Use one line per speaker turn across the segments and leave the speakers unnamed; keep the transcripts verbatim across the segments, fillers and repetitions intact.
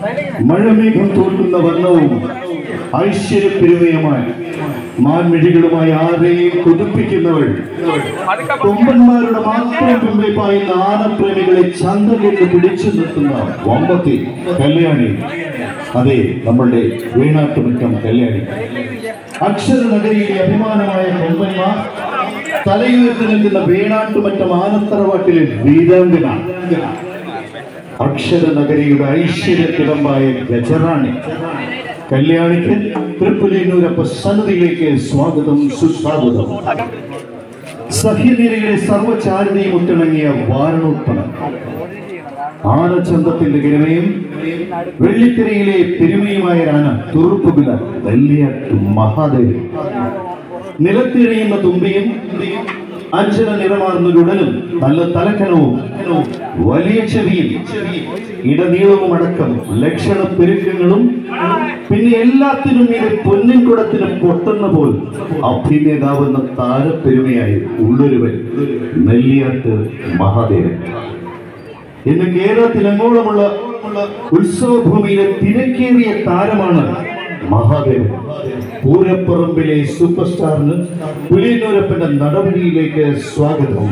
മഴമേഘം തോൽക്കുന്ന വർണ്ണവും ഐശ്വര്യപ്പെരുമയുമായി മാൻമിഴികളുമായി ആരെയും കൊതിപ്പിക്കുന്നവൾ, കൊമ്പന്മാരുടെ മാത്രം പിമ്പിളിപ്പായി ആനപ്രേമികളെ ചന്തം കൊണ്ട് പിടിച്ചു നിർത്തുന്ന വമ്പത്തി കല്യാണി. അതെ, നമ്മളുടെ വീണാട്ടുമുറ്റം കല്യാണി. അക്ഷരനഗരിയിലെ അഭിമാനമായ കൊമ്പന്മാർ തലയുയർത്തി നിൽക്കുന്ന വീണാട്ടുമറ്റം ആനത്തറവാട്ടിലെ വീരാംഗന, അക്ഷരനഗരിയുടെ ഐശ്വര്യത്തിടമ്പായ ഗജറാണി കല്യാണിക്ക് തൃപ്പുലിയൂരപ്പ സന്നിധിയിലേക്ക് സ്വാഗതം, സുസ്വാഗതം. സഹ്യനിരയുടെ സർവചാരിതയും ഒത്തിണങ്ങിയ വാരണോത്പന്നം, ആനച്ചന്തത്തിന്റെ ഗിരമയും വെള്ളിത്തിരയിലെ പെരുമയുമായ ആന തുറുപ്പുകില വലിയ മഹാദേവി. നിലത്തിഴയുന്ന തുമ്പിയും അഞ്ചന നിറമാർന്ന ഉടലും നല്ല തലക്കനവും വലിയ ചെവിയും ഇടനീളവും അടക്കം ലക്ഷണ പെരുക്കങ്ങളും പിന്നെ എല്ലാത്തിനും ഇത് പൊന്നിൻ കുടത്തിന് പൊട്ടുന്ന പോൽ അഭിനേതാവെന്ന താരപ്പെരുമയായി ഉള്ളൊരുവൻ നെല്ലിയാട്ട് മഹാദേവൻ. ഇന്ന് കേരളത്തിലങ്ങോളമുള്ള ഉത്സവഭൂമിയിലെ തിരക്കേറിയ താരമാണ് മഹാദേവൻ. പൂരപ്പറമ്പിലെ സൂപ്പർ സ്റ്റാറിന് പുലിയൂരപ്പന്റെ നടപടിയിലേക്ക് സ്വാഗതം.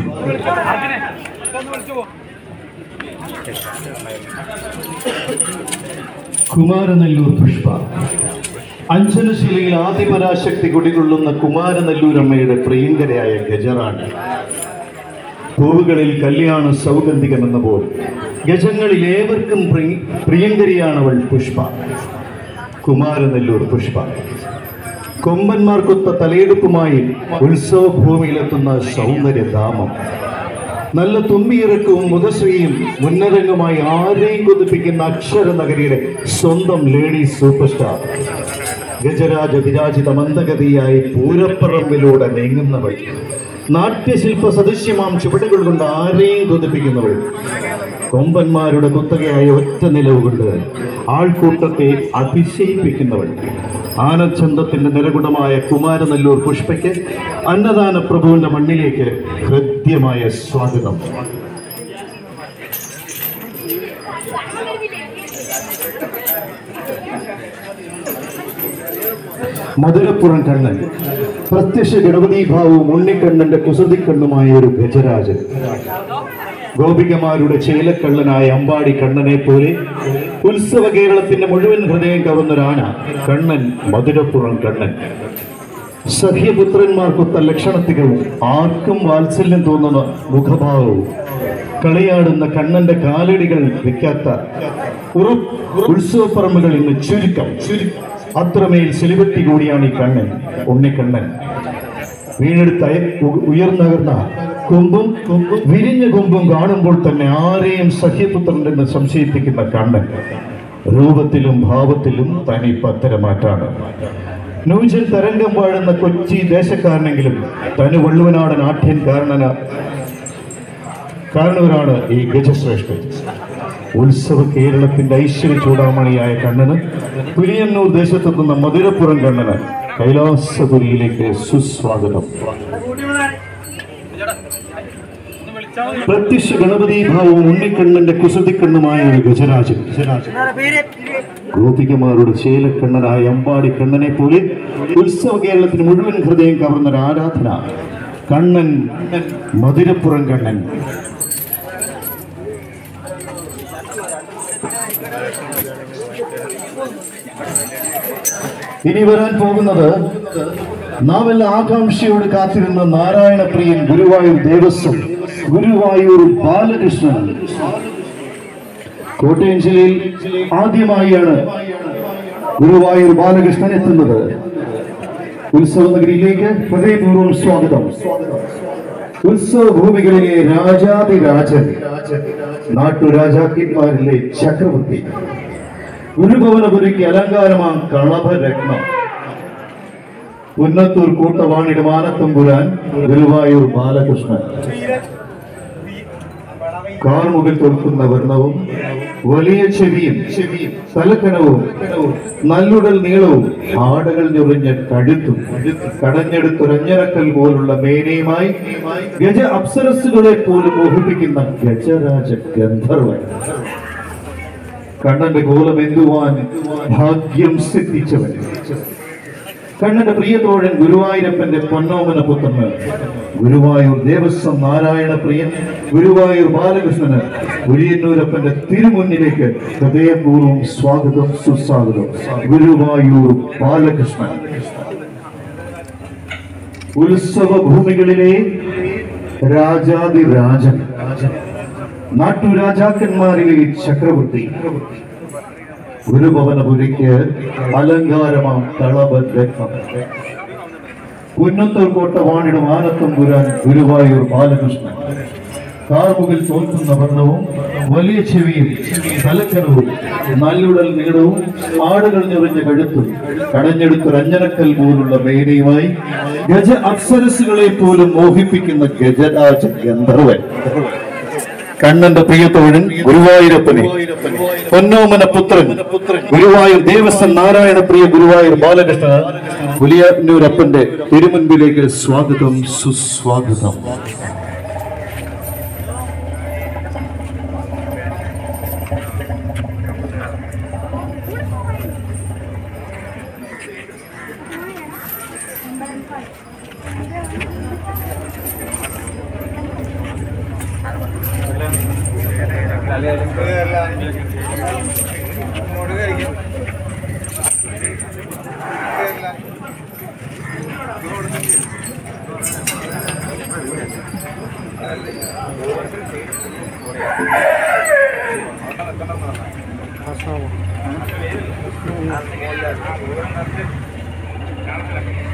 കുമാരനെല്ലൂർ പുഷ്പ. അഞ്ജനശിലയിൽ ആദിപരാശക്തി കുടികൊള്ളുന്ന കുമാരനെല്ലൂരമ്മയുടെ പ്രിയങ്കരയായ ഗജറാണി. പൂവുകളിൽ കല്യാണ സൗഗന്ധികമെന്ന പോൽ ഗജങ്ങളിൽ ഏവർക്കും പ്രിയങ്കരിയാണവൾ പുഷ്പ. കുമാരനെല്ലൂർ പുഷ്പ. കൊമ്പന്മാർക്കൊത്ത തലയെടുപ്പുമായി ഉത്സവഭൂമിയിലെത്തുന്ന സൗന്ദര്യധാമം. നല്ല തുമ്പിയിറക്കവും മുഖശ്രീയും മുന്നരങ്ങുമായി ആരെയും കൊതിപ്പിക്കുന്ന അക്ഷരനഗരിയുടെ സ്വന്തം ലേഡി സൂപ്പർ സ്റ്റാർ. ഗജരാജ വിരാജിത മന്ദഗതിയായി പൂരപ്പറമ്പിലൂടെ നീങ്ങുന്നവൾ. നാട്യശില്പ സദൃശ്യമാം ചുവടുകൾ കൊണ്ട് ആരെയും കൊതിപ്പിക്കുന്നവൾ. കൊമ്പന്മാരുടെ കുത്തകയായ ഒറ്റ നിലവ് കൊണ്ട് ആൾക്കൂട്ടത്തെ അതിശയിപ്പിക്കുന്നവൾ. ആനച്ചന്തത്തിന്റെ നിരകുടമായ കുമാരനെല്ലൂർ പുഷ്പയ്ക്ക് അന്നദാന പ്രഭുവിന്റെ മണ്ണിലേക്ക് ഹൃദ്യമായ സ്വാഗതം. മധുരപ്പുറം കണ്ണൻ. പ്രത്യക്ഷ ഗണപതിഭാവവും ഉണ്ണിക്കണ്ണന്റെ കുസൃതിക്കണ്ണുമായ ഒരു ഗജരാജൻ. ഗോപികമാരുടെ ചേലക്കള്ളനായ അമ്പാടി കണ്ണനെ പോലെ ഉത്സവ കേരളത്തിന്റെ മുഴുവൻ ഹൃദയം കവർന്നൊരാന കണ്ണൻ, മധുരപ്പുറം കണ്ണൻ. സഖ്യപുത്രന്മാർക്കൊത്ത ലക്ഷണത്തികവും ആർക്കും വാത്സല്യം തോന്നുന്ന മുഖഭാവവും കളിയാടുന്ന കണ്ണന്റെ കാലടികൾ വെക്കാത്ത ഉത്സവപ്പറമ്പുകൾ ഇന്ന് ചുരുക്കം. അത്രമേൽ സെലിബ്രിറ്റി കൂടിയാണ് ഈ കണ്ണൻ, ഉണ്ണിക്കണ്ണൻ. വീണെടുത്ത ഉയർന്നകർന്ന കൊമ്പും വിരിഞ്ഞ കൊമ്പും കാണുമ്പോൾ തന്നെ ആരെയും സഖ്യപുത്രനെന്ന് സംശയിപ്പിക്കുന്ന കണ്ണൻ. രൂപത്തിലും ഭാവത്തിലും തനി പത്തരമാറ്റാണ്. നൂജൻ തരംഗം വാഴുന്ന കൊച്ചി ദേശക്കാരനെങ്കിലും തനി വള്ളുവനാടൻ ആഠ്യൻ കാരണന കാരണവരാണ് ഈ ഗജശ്രേഷ്ഠൻ. ഉത്സവ കേരളത്തിന്റെ ഐശ്വര്യ ചൂടാമണിയായ കണ്ണന് പുലിയന്നൂർ ദേശത്തെത്തുന്ന മധുരപ്പുറം കണ്ണന് കൈലാസപുരിയിലേക്ക് സുസ്വാഗതം. പ്രത്യക്ഷ ഗണപതിഭാവവും ഉണ്ണിക്കണ്ണന്റെ കുസൃതിക്കണ്ണുമായ ഒരു ഗജരാജൻ. ഗോപികമാരുടെ ചേലക്കണ്ണനായ അമ്പാടി കണ്ണനെ പോലെ ഉത്സവ കേരളത്തിന് മുഴുവൻ ഹൃദയം കവർന്നൊരു ആരാധന കണ്ണൻ, മധുരപ്പുറം കണ്ണൻ. ഇനി വരാൻ പോകുന്നത് നാം എല്ലാം ആകാംക്ഷയോട് കാത്തിരുന്ന നാരായണപ്രിയൻ ഗുരുവായൂർ ദേവസ്വം ഗുരുവായൂർ ബാലകൃഷ്ണൻ. കോട്ടയം ജില്ലയിൽ ആദ്യമായാണ് ഗുരുവായൂർ ബാലകൃഷ്ണൻ എത്തുന്നത്. ഉത്സവ നഗരിയിലേക്ക് ഹൃദയപൂർവ്വം സ്വാഗതം. ഉത്സവ ഭൂമികളിലെ രാജാതിരാജൻ, നാട്ടുരാജാക്കന്മാരിലെ ചക്രവർത്തി, ഗുരുഭവനപുരിക്ക് അലങ്കാരമാം കളഭരത്നം, പുന്നത്തൂർ കൂട്ടവാണിയുടെ മാനത്തമ്പുരാൻ ഗുരുവായൂർ ബാലകൃഷ്ണൻ. കാർമുകിൽ തോൽക്കുന്ന വർണ്ണവും വലിയ ചെവിയും തലക്കനവും നല്ലുടൽ നീളവും ആടകൾ ഞൊറിഞ്ഞ കഴുത്തും കടഞ്ഞെടുത്തൊരഞ്ഞരക്കൽ പോലുള്ള മേനയുമായി ഗജ അപ്സരസുകളെ പോലും മോഹിപ്പിക്കുന്ന ഗജരാജ ഗന്ധർവൻ. കണ്ണന്റെ കോലമെന്തുവാൻ ഭാഗ്യം സിദ്ധിച്ചവൻ. കണ്ണന്റെ പ്രിയതോഴൻ ഗുരുവായൂരപ്പന്റെ പൊന്നോമന പുത്രന് ഗുരുവായൂർ ദേവസ്വം നാരായണ പ്രിയൻ ഗുരുവായൂർ ബാലകൃഷ്ണന് ഉരിയന്നൂരപ്പന്റെ തിരുമുന്നിലേക്ക് ഹൃദയപൂർവ്വം സ്വാഗതം സുസ്വാഗതം. ഗുരുവായൂർ ബാലകൃഷ്ണൻ. ഉത്സവ ഭൂമികളിലെ രാജാതിരാജൻ, നാട്ടുരാജാക്കന്മാരിലെ ചക്രവർത്തി, ഗുരുഭവനപുരിക്ക് അലങ്കാരമാം തളവൻ രത്നം, പുന്നത്തൂർ കോട്ട വാണിടും ആനത്തം പുരാൻ ഗുരുവായൂർ ബാലകൃഷ്ണൻ. കാർമുകിൽ തോൽക്കുന്ന വർണ്ണവും വലിയ ചെവിയും തലക്കനവും നല്ലുടൽ നീളവും ആടുകൾ നിറഞ്ഞ കഴുത്തും കടഞ്ഞെടുത്ത രഞ്ജനക്കൽ പോലുള്ള മേനയുമായി ഗജ അപ്സരസുകളെ പോലും മോഹിപ്പിക്കുന്ന ഗജരാജ ഗന്ധർവൻ. കണ്ണന്റെ പ്രിയത്തോഴൻ ഗുരുവായൂരപ്പനെ പൊന്നോമന പുത്രൻ ഗുരുവായൂർ ദേവസ്വം നാരായണ പ്രിയ ഗുരുവായൂർ ബാലകൃഷ്ണ ഉലിയന്നൂരപ്പന്റെ തിരുമുൻപിലേക്ക് സ്വാഗതം സുസ്വാഗതം.
Thank you.